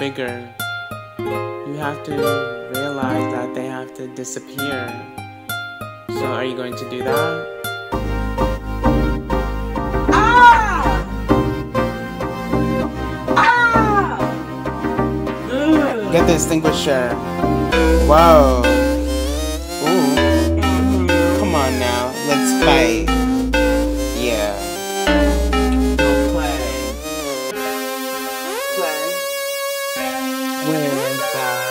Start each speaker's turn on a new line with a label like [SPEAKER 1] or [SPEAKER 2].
[SPEAKER 1] bigger, you have to realize that they have to disappear. So are you going to do that? Get the extinguisher. Whoa. Ooh. Come on now. Let's fight. Yeah. Don't play. Play. Where is that?